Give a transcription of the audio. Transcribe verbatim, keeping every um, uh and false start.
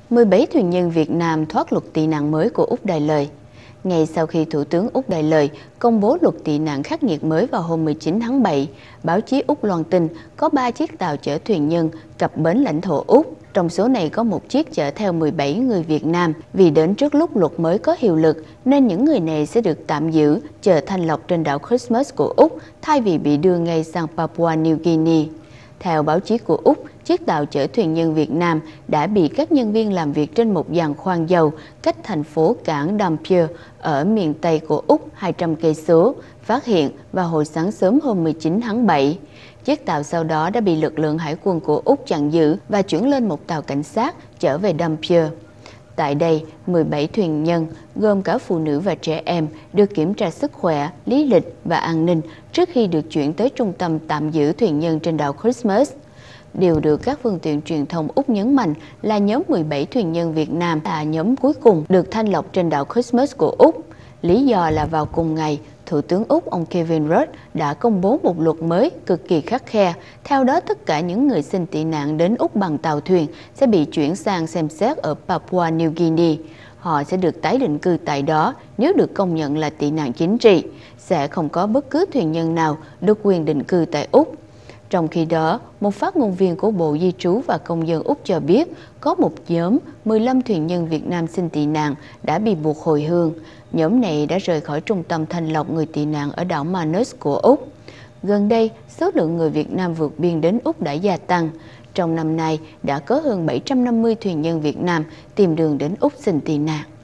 mười bảy thuyền nhân Việt Nam thoát luật tị nạn mới của Úc Đại Lời. Ngay sau khi Thủ tướng Úc Đại Lời công bố luật tị nạn khắc nghiệt mới vào hôm mười chín tháng bảy, báo chí Úc loan tin có ba chiếc tàu chở thuyền nhân cập bến lãnh thổ Úc. Trong số này có một chiếc chở theo mười bảy người Việt Nam. Vì đến trước lúc luật mới có hiệu lực nên những người này sẽ được tạm giữ chờ thanh lọc trên đảo Christmas của Úc thay vì bị đưa ngay sang Papua New Guinea. Theo báo chí của Úc, chiếc tàu chở thuyền nhân Việt Nam đã bị các nhân viên làm việc trên một giàn khoan dầu cách thành phố cảng Dampier ở miền Tây của Úc hai trăm cây số phát hiện vào hồi sáng sớm hôm mười chín tháng bảy. Chiếc tàu sau đó đã bị lực lượng hải quân của Úc chặn giữ và chuyển lên một tàu cảnh sát trở về Dampier. Tại đây, mười bảy thuyền nhân, gồm cả phụ nữ và trẻ em, được kiểm tra sức khỏe, lý lịch và an ninh trước khi được chuyển tới trung tâm tạm giữ thuyền nhân trên đảo Christmas. Điều được các phương tiện truyền thông Úc nhấn mạnh là nhóm mười bảy thuyền nhân Việt Nam là nhóm cuối cùng được thanh lọc trên đảo Christmas của Úc. Lý do là vào cùng ngày, Thủ tướng Úc ông Kevin Rudd đã công bố một luật mới cực kỳ khắt khe. Theo đó, tất cả những người xin tị nạn đến Úc bằng tàu thuyền sẽ bị chuyển sang xem xét ở Papua New Guinea. Họ sẽ được tái định cư tại đó nếu được công nhận là tị nạn chính trị. Sẽ không có bất cứ thuyền nhân nào được quyền định cư tại Úc. Trong khi đó, một phát ngôn viên của Bộ Di trú và Công dân Úc cho biết có một nhóm mười lăm thuyền nhân Việt Nam xin tị nạn đã bị buộc hồi hương. Nhóm này đã rời khỏi trung tâm thanh lọc người tị nạn ở đảo Manus của Úc. Gần đây, số lượng người Việt Nam vượt biên đến Úc đã gia tăng. Trong năm nay, đã có hơn bảy trăm năm mươi thuyền nhân Việt Nam tìm đường đến Úc xin tị nạn.